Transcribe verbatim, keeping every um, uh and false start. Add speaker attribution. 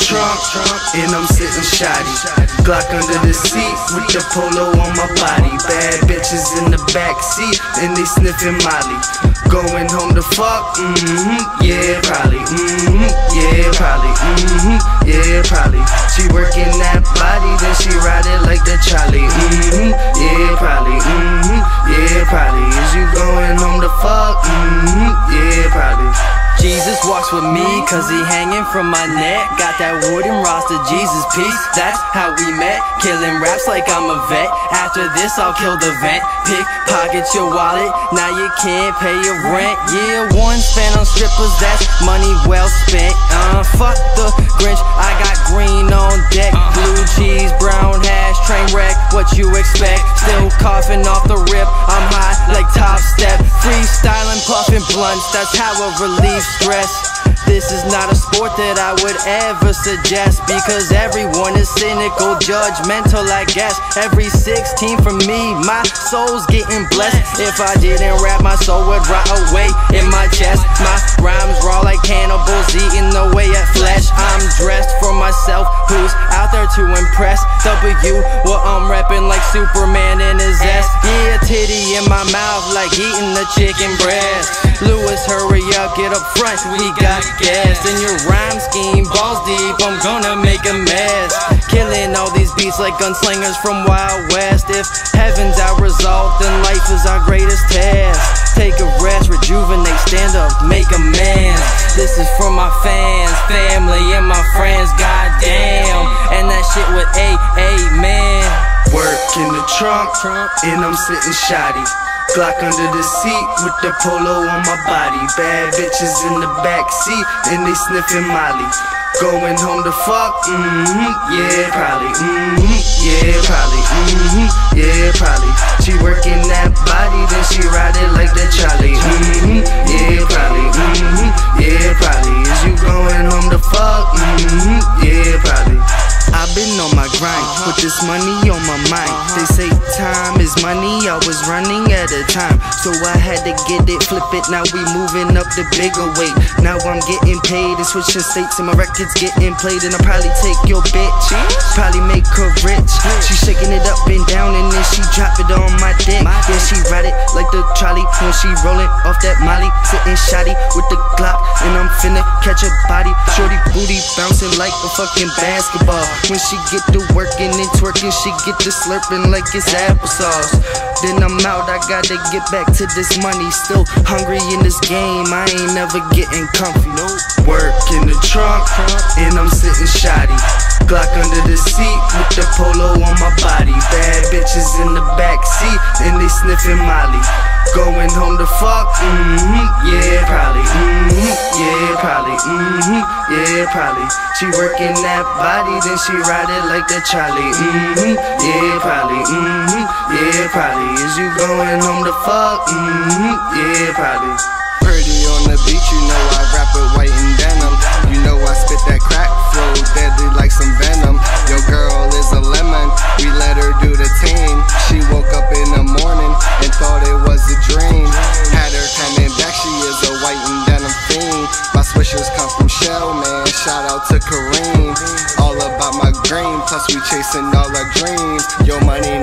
Speaker 1: trunk, and I'm sitting shoddy. Glock under the seat with the polo on my body. Bad bitches in the back seat, and they sniffing Molly. Going home to fuck, mm-hmm, yeah, probably, mm-hmm, yeah, probably, mm-hmm, yeah, probably. She working that body, then she ride it like the Charlie, mm-hmm, yeah, probably, mm-hmm, yeah, probably. Is you going home to fuck, mm-hmm, yeah, probably.
Speaker 2: Jesus walks with me, cause he hanging from my neck. Got that wooden roster, Jesus peace, that's how we met. Killing raps like I'm a vet. After this I'll kill the vent. Pickpocket your wallet, now you can't pay your rent. Yeah, one spent on strippers, that's money well spent. Uh, fuck the Grinch, I got green on deck. Blue cheese, brown hash, train wreck, what you expect? Still coughing off the rip, I'm high like Top Step. Freestyling, puffing blunts, that's how I relieve stress. This is not a sport that I would ever suggest, because everyone is cynical, judgmental, I guess. Every sixteen from me, my soul's getting blessed. If I didn't rap, my soul would rot away in my chest. My rhymes raw like cannibals eating away at flesh. I'm dressed for myself, who's out there to impress. W, well I'm repping like Superman in his ass. Yeah, titty in my mouth like eating the chicken breast. Lewis, hurry up, get up front, we got gas. In your rhyme scheme, balls deep, I'm gonna make a mess. Killing all these beats like gunslingers from Wild West. If heaven's our result, then life is our greatest test. Take a rest, rejuvenate, stand up, make amends. This is for my fans, family, and my friends, goddamn. And that shit with a amen.
Speaker 1: Work in the trunk, and I'm sitting shoddy. Glock under the seat with the polo on my body. Bad bitches in the back seat, and they sniffing Molly. Going home to fuck, mm-hmm, yeah, probably, mm-hmm, yeah, probably, mm-hmm, yeah, probably. She working that body, then she ride it like the Charlie, mm-hmm, yeah, probably, mm-hmm, yeah, probably. Is you going home to fuck, mm-hmm, yeah, probably. I've been on my grind, with this money on my mind. They say time is money, I was running at a time, so I had to get it, flip it, now we moving up the bigger weight. Now I'm getting paid and switching states, and my records getting played. And I'll probably take your bitch, probably make her rich. She shaking it up and down, and then she drop it on my dick. Then she ride it like the trolley when she rolling off that Molly. Sitting shoddy with the Glock, and I'm finna catch a body. Shorty booty bouncing like a fucking basketball. When she get to working and twerking, she get to slurping like it's applesauce. Then I'm out, I gotta get back to this money. Still hungry in this game, I ain't never getting comfy. Nope. Work in the trunk, and I'm sitting shoddy. Glock under the seat with the polo on my body. Bad bitches in the back seat, and they sniffing Molly. Going home to fuck, mm-hmm, yeah, probably, mm-hmm, yeah, probably, mm-hmm, yeah, probably. She working that body, then she ride it like the Charlie, mm-hmm, yeah, probably, mm-hmm, yeah, probably. Is you going home to fuck, mm-hmm, yeah, probably.
Speaker 3: Pretty on the beach, you know I rap with white and denim. You know I spit that crack flow, deadly like some venom. Your girl is a lemon, we let her do the team. She woke up in the morning and thought it was a dream. Had her coming back, she is a white and denim fiend. My swishers come from Shell, man, shout out to Kareem. All about my green, plus we chasing all our dreams. Your money